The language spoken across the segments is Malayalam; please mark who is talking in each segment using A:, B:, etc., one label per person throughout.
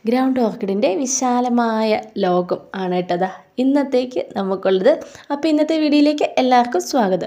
A: ഗ്രൗണ്ട് ഓർക്കിഡിൻ്റെ വിശാലമായ ലോകം ആണ് കേട്ടത് ഇന്നത്തേക്ക് നമുക്കുള്ളത്. അപ്പോൾ ഇന്നത്തെ വീഡിയോയിലേക്ക് എല്ലാവർക്കും സ്വാഗതം.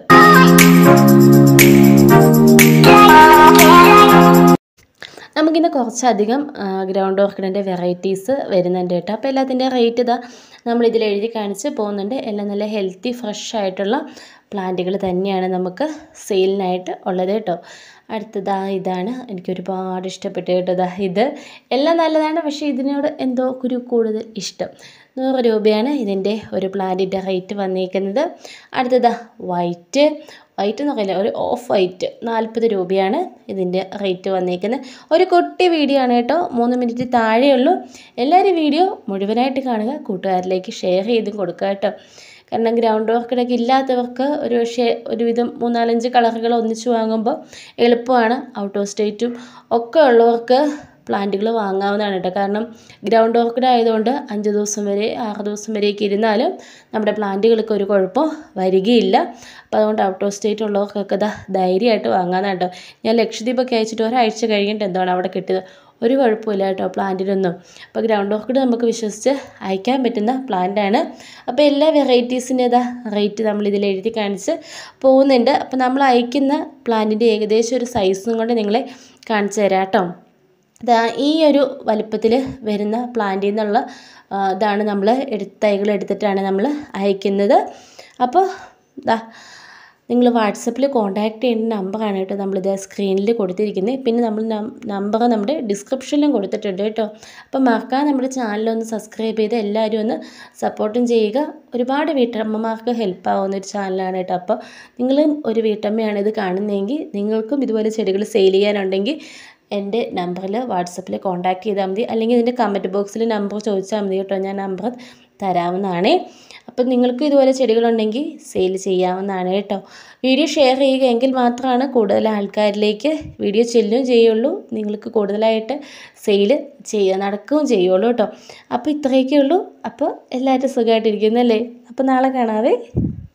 A: നമുക്കിന്ന് കുറച്ചധികം ഗ്രൗണ്ട് ഓർക്കിഡിൻ്റെ വെറൈറ്റീസ് വരുന്നുണ്ട് കേട്ടോ. അപ്പോൾ എല്ലാത്തിൻ്റെ റേറ്റ് ഇതാ നമ്മളിതിൽ എഴുതി കാണിച്ച് പോകുന്നുണ്ട്. എല്ലാം നല്ല ഹെൽത്തി ഫ്രഷ് ആയിട്ടുള്ള പ്ലാന്റുകൾ തന്നെയാണ് നമുക്ക് സെയിലിനായിട്ട് ഉള്ളത് കേട്ടോ. അടുത്തതാ ഇതാണ് എനിക്ക് ഒരുപാട് ഇഷ്ടപ്പെട്ടു കേട്ടോ. ഇത് എല്ലാം നല്ലതാണ്, പക്ഷേ ഇതിനോട് എന്തോ കൂടുതൽ ഇഷ്ടം. 100 രൂപയാണ് ഇതിൻ്റെ ഒരു പ്ലാന്റിൻ്റെ റേറ്റ് വന്നിരിക്കുന്നത്. അടുത്തതാ വൈറ്റ് എന്ന് പറയില്ല, ഒരു ഓഫ് വൈറ്റ് 40 രൂപയാണ് ഇതിൻ്റെ റേറ്റ് വന്നിരിക്കുന്നത്. ഒരു കുട്ടി വീഡിയോ ആണ് കേട്ടോ, 3 മിനിറ്റ് താഴെയുള്ളൂ. എല്ലാവരും വീഡിയോ മുഴുവനായിട്ട് കാണുക, കൂട്ടുകാരിലേക്ക് ഷെയർ ചെയ്തും കൊടുക്കുക കേട്ടോ. കാരണം ഗ്രൗണ്ട് ഓർക്കിഡൊക്കെ ഇല്ലാത്തവർക്ക് ഒരുവിധം 3-4-5 കളറുകൾ ഒന്നിച്ച് വാങ്ങുമ്പോൾ എളുപ്പമാണ്. ഔട്ട് ഓഫ് സ്റ്റേറ്റും ഒക്കെ ഉള്ളവർക്ക് പ്ലാന്റുകൾ വാങ്ങാവുന്നതാണ് കേട്ടോ. കാരണം ഗ്രൗണ്ട് ഓർക്കിഡ് ആയതുകൊണ്ട് 5 ദിവസം വരെ 6 ദിവസം വരെയൊക്കെ ഇരുന്നാലും നമ്മുടെ പ്ലാന്റുകൾക്ക് ഒരു കുഴപ്പം വരികയില്ല. അപ്പോൾ അതുകൊണ്ട് ഔട്ട് ഓഫ് സ്റ്റേറ്റ് ഉള്ളവർക്കൊക്കെ ധൈര്യമായിട്ട് വാങ്ങാമെന്നാണ് കേട്ടോ. ഞാൻ ലക്ഷദ്വീപൊക്കെ അയച്ചിട്ട് ഒരാഴ്ച കഴിഞ്ഞിട്ട് എന്താണ് അവിടെ കിട്ടിയത്, ഒരു കുഴപ്പമില്ല കേട്ടോ പ്ലാന്റിനൊന്നും. അപ്പോൾ ഗ്രൗണ്ട് ഓർക്കിഡ് നമുക്ക് വിശ്വസിച്ച് അയക്കാൻ പറ്റുന്ന പ്ലാന്റാണ്. അപ്പോൾ എല്ലാ വെറൈറ്റീസിൻ്റെ റേറ്റ് നമ്മളിതിൽ എഴുതി കാണിച്ച് പോകുന്നുണ്ട്. അപ്പോൾ നമ്മൾ അയക്കുന്ന പ്ലാന്റിൻ്റെ ഏകദേശം ഒരു സൈസും കൊണ്ട് നിങ്ങളെ കാണിച്ചു തരാം കേട്ടോ. ഈ ഒരു വലുപ്പത്തിൽ വരുന്ന പ്ലാന്റിൽ നിന്നുള്ള ഇതാണ് നമ്മൾ തൈകൾ എടുത്തിട്ടാണ് നമ്മൾ അയക്കുന്നത്. അപ്പോൾ നിങ്ങൾ വാട്സപ്പിൽ കോൺടാക്റ്റ് ചെയ്യേണ്ട നമ്പറാണ് കേട്ടോ നമ്മളിത് സ്ക്രീനിൽ കൊടുത്തിരിക്കുന്നത്. പിന്നെ നമ്മൾ നമ്പർ നമ്മുടെ ഡിസ്ക്രിപ്ഷനിലും കൊടുത്തിട്ടുണ്ട് കേട്ടോ. അപ്പോൾ മറക്കാതെ നമ്മുടെ ചാനലൊന്ന് സബ്സ്ക്രൈബ് ചെയ്ത് എല്ലാവരും ഒന്ന് സപ്പോർട്ടും ചെയ്യുക. ഒരുപാട് വീട്ടമ്മമാർക്ക് ഹെൽപ്പ് ആവുന്ന ഒരു ചാനലാണ് കേട്ടോ. അപ്പോൾ നിങ്ങളും ഒരു വീട്ടമ്മയാണ് ഇത് കാണുന്നതെങ്കിൽ നിങ്ങൾക്കും ഇതുപോലെ ചെടികൾ സെയിൽ ചെയ്യാനുണ്ടെങ്കിൽ എൻ്റെ നമ്പറിൽ വാട്സപ്പിൽ കോൺടാക്റ്റ് ചെയ്താൽ മതി. അല്ലെങ്കിൽ ഇതിൻ്റെ കമൻറ്റ് ബോക്സിൽ നമ്പർ ചോദിച്ചാൽ മതി കേട്ടോ, ഞാൻ നമ്പർ തരാവുന്നതാണ്. അപ്പം നിങ്ങൾക്ക് ഇതുപോലെ ചെടികളുണ്ടെങ്കിൽ സെയിൽ ചെയ്യാവുന്നതാണ് കേട്ടോ. വീഡിയോ ഷെയർ ചെയ്യുക, എങ്കിൽ മാത്രമാണ് കൂടുതൽ ആൾക്കാരിലേക്ക് വീഡിയോ ചെല്ലുകയും ചെയ്യുള്ളൂ, നിങ്ങൾക്ക് കൂടുതലായിട്ട് സെയിൽ നടക്കുകയും ചെയ്യുള്ളൂ കേട്ടോ. അപ്പോൾ ഇത്രയൊക്കെ ഉള്ളൂ. അപ്പോൾ എല്ലാവരും സുഖമായിട്ടിരിക്കുന്നല്ലേ. അപ്പോൾ നാളെ കാണാവേ.